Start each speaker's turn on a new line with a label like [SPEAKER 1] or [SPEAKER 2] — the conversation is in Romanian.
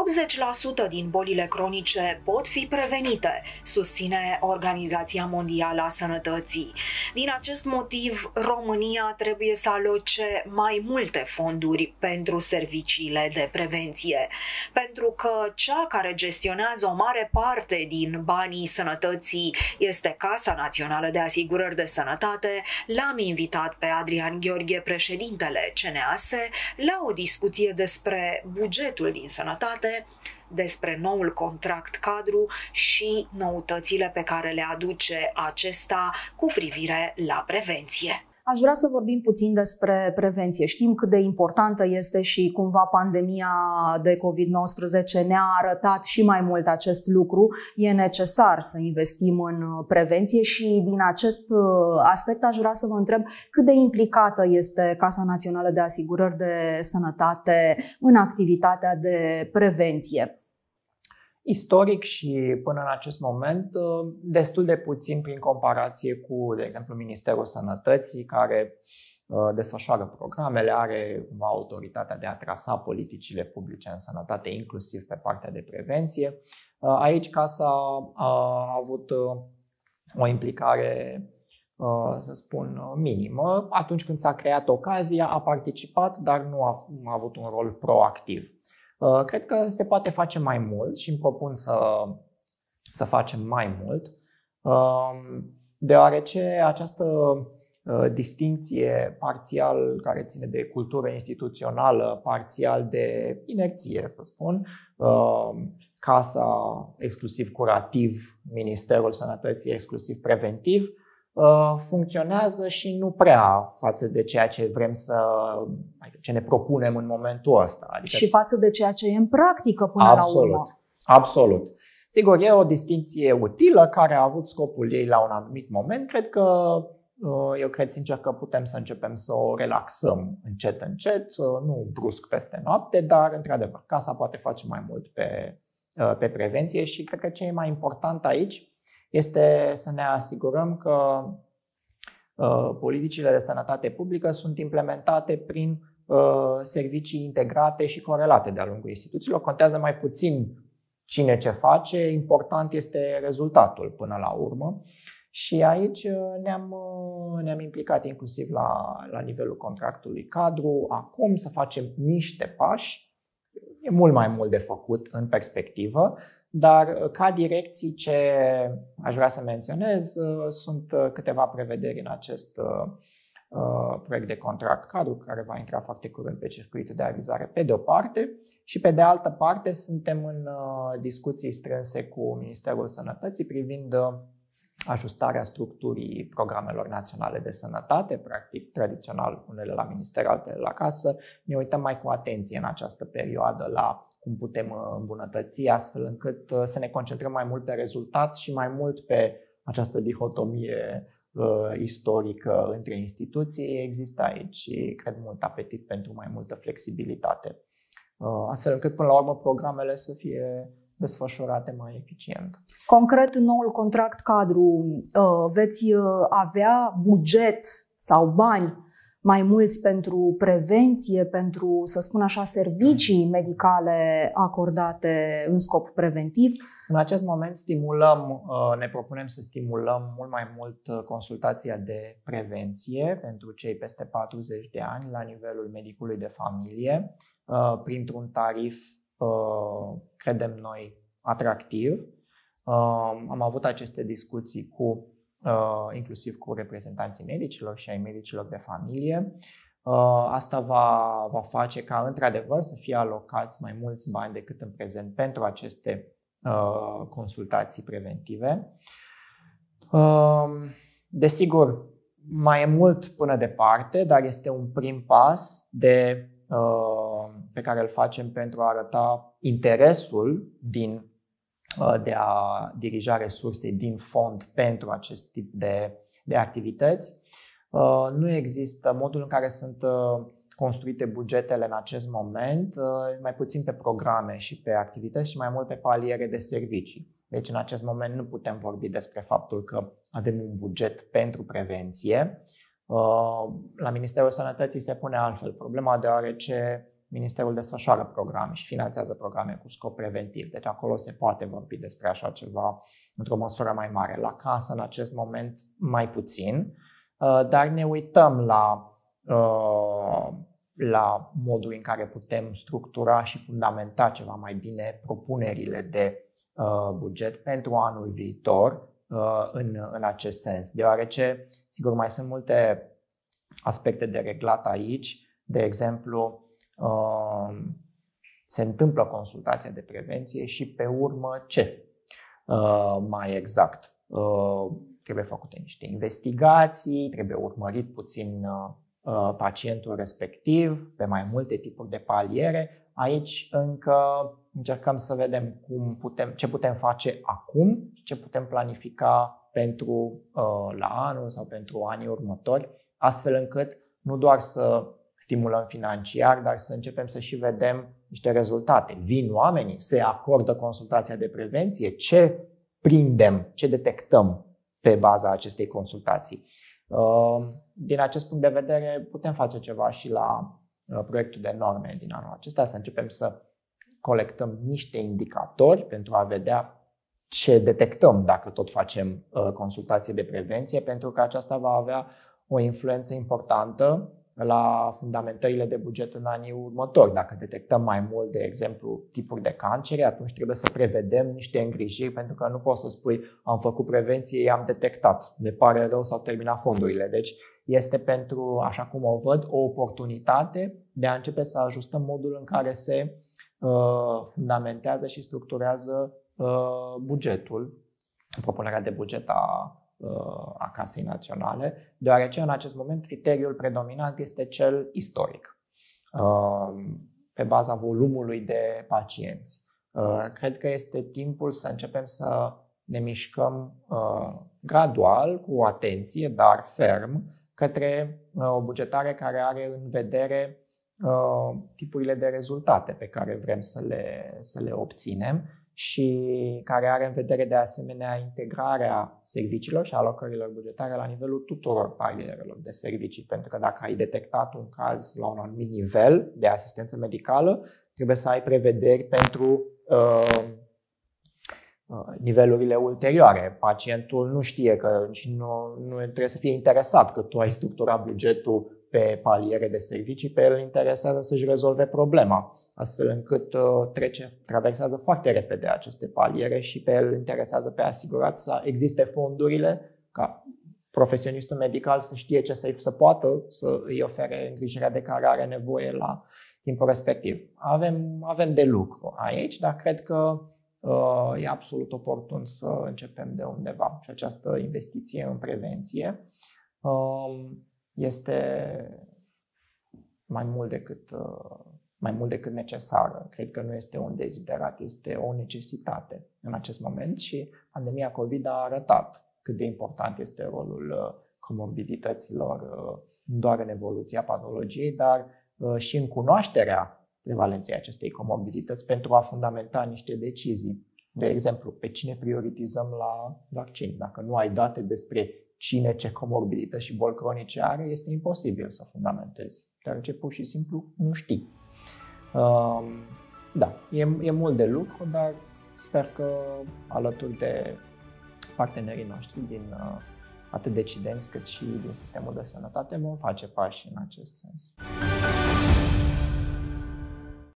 [SPEAKER 1] 80% din bolile cronice pot fi prevenite, susține Organizația Mondială a Sănătății. Din acest motiv, România trebuie să aloce mai multe fonduri pentru serviciile de prevenție, pentru că cea care gestionează o mare parte din banii sănătății este Casa Națională de Asigurări de Sănătate. L-am invitat pe Adrian Gheorghe, președintele CNAS, la o discuție despre bugetul din sănătate, despre noul contract cadru și noutățile pe care le aduce acesta cu privire la prevenție.
[SPEAKER 2] Aș vrea să vorbim puțin despre prevenție. Știm cât de importantă este și cumva pandemia de COVID-19 ne-a arătat și mai mult acest lucru. E necesar să investim în prevenție și din acest aspect aș vrea să vă întreb cât de implicată este Casa Națională de Asigurări de Sănătate în activitatea de prevenție.
[SPEAKER 3] Istoric și până în acest moment destul de puțin prin comparație cu, de exemplu, Ministerul Sănătății, care desfășoară programele, are autoritatea de a trasa politicile publice în sănătate, inclusiv pe partea de prevenție. Aici Casa a avut o implicare, să spun, minimă. Atunci când s-a creat ocazia, a participat, dar nu a avut un rol proactiv. Cred că se poate face mai mult și îmi propun să facem mai mult, deoarece această distincție parțial care ține de cultură instituțională, parțial de inerție, să spun, Casa exclusiv curativ, Ministerul Sănătății exclusiv preventiv, funcționează și nu prea față de ceea ce vrem ce ne propunem în momentul ăsta.
[SPEAKER 2] Adică și față de ceea ce e în practică până la urmă.
[SPEAKER 3] Absolut. Sigur, e o distinție utilă care a avut scopul ei la un anumit moment. Eu cred sincer că putem să începem să o relaxăm încet, nu brusc peste noapte, dar într-adevăr Casa poate face mai mult pe prevenție și cred că ce e mai important aici este să ne asigurăm că politicile de sănătate publică sunt implementate prin servicii integrate și corelate de-a lungul instituțiilor. Contează mai puțin cine ce face, important este rezultatul până la urmă. Și aici ne-am implicat inclusiv la nivelul contractului cadru. Acum să facem niște pași, e mult mai mult de făcut în perspectivă, dar ca direcții ce aș vrea să menționez sunt câteva prevederi în acest proiect de contract cadru care va intra foarte curând pe circuitul de avizare pe de o parte și pe de altă parte suntem în discuții strânse cu Ministerul Sănătății privind ajustarea structurii programelor naționale de sănătate, practic tradițional unele la minister, altele la casă. Ne uităm mai cu atenție în această perioadă la cum putem îmbunătăți, astfel încât să ne concentrăm mai mult pe rezultat și mai mult pe această dihotomie istorică între instituții. Există aici și cred mult apetit pentru mai multă flexibilitate, astfel încât până la urmă programele să fie desfășurate mai eficient.
[SPEAKER 2] Concret, în noul contract cadru veți avea buget sau bani mai mulți pentru prevenție, pentru, să spun așa, servicii medicale acordate în scop preventiv?
[SPEAKER 3] În acest moment ne propunem să stimulăm mult mai mult consultația de prevenție pentru cei peste 40 de ani la nivelul medicului de familie, printr-un tarif, credem noi, atractiv. Am avut aceste discuții inclusiv cu reprezentanții medicilor și ai medicilor de familie. Asta va face ca într-adevăr să fie alocați mai mulți bani decât în prezent pentru aceste consultații preventive. Desigur, mai e mult până departe, dar este un prim pas pe care îl facem pentru a arăta interesul de a dirija resurse din fond pentru acest tip de activități. Nu există modul în care sunt construite bugetele în acest moment, mai puțin pe programe și pe activități și mai mult pe paliere de servicii. Deci în acest moment nu putem vorbi despre faptul că avem un buget pentru prevenție. La Ministerul Sănătății se pune altfel problema, deoarece Ministerul desfășoară programe și finanțează programe cu scop preventiv, deci acolo se poate vorbi despre așa ceva într-o măsură mai mare. La casă, în acest moment, mai puțin, dar ne uităm la modul în care putem structura și fundamenta ceva mai bine propunerile de buget pentru anul viitor în acest sens, deoarece, sigur, mai sunt multe aspecte de reglat aici. De exemplu, se întâmplă consultația de prevenție și pe urmă ce? Mai exact, trebuie făcute niște investigații, trebuie urmărit puțin pacientul respectiv pe mai multe tipuri de paliere. Aici încă încercăm să vedem ce putem face acum, ce putem planifica pentru la anul sau pentru anii următori, astfel încât nu doar să stimulăm financiar, dar să începem să și vedem niște rezultate. Vin oamenii, se acordă consultația de prevenție, ce prindem, ce detectăm pe baza acestei consultații. Din acest punct de vedere, putem face ceva și la proiectul de norme din anul acesta, să începem să colectăm niște indicatori pentru a vedea ce detectăm dacă tot facem consultație de prevenție, pentru că aceasta va avea o influență importantă la fundamentările de buget în anii următori. Dacă detectăm mai mult, de exemplu, tipuri de cancere, atunci trebuie să prevedem niște îngrijiri, pentru că nu poți să spui am făcut prevenție, i-am detectat, ne pare rău, s-au terminat fondurile. Deci este pentru, așa cum o văd, o oportunitate de a începe să ajustăm modul în care se fundamentează și structurează bugetul, propunerea de buget a Casei Naționale, deoarece în acest moment criteriul predominant este cel istoric, pe baza volumului de pacienți. Cred că este timpul să începem să ne mișcăm gradual, cu atenție, dar ferm, către o bugetare care are în vedere tipurile de rezultate pe care vrem să le obținem și care are în vedere de asemenea integrarea serviciilor și alocărilor bugetare la nivelul tuturor palierelor de servicii. Pentru că dacă ai detectat un caz la un anumit nivel de asistență medicală, trebuie să ai prevederi pentru nivelurile ulterioare. Pacientul nu știe că și nu trebuie să fie interesat că tu ai structurat bugetul pe paliere de servicii, pe el interesează să-și rezolve problema, astfel încât traversează foarte repede aceste paliere și pe el interesează pe asigurat să existe fondurile ca profesionistul medical să știe ce să poată să îi ofere îngrijirea de care are nevoie la timpul respectiv. Avem de lucru aici, dar cred că e absolut oportun să începem de undeva și această investiție în prevenție este mai mult decât necesară. Cred că nu este un deziderat, este o necesitate în acest moment și pandemia COVID a arătat cât de important este rolul comorbidităților, nu doar în evoluția patologiei, dar și în cunoașterea prevalenței acestei comorbidități pentru a fundamenta niște decizii. De exemplu, pe cine prioritizăm la vaccin? Dacă nu ai date despre cine ce comorbidități și boli cronice are, este imposibil să fundamentezi, deoarece pur și simplu nu știi. Da, e mult de lucru, dar sper că alături de partenerii noștri atât decidenți cât și din sistemul de sănătate vom face pași în acest sens.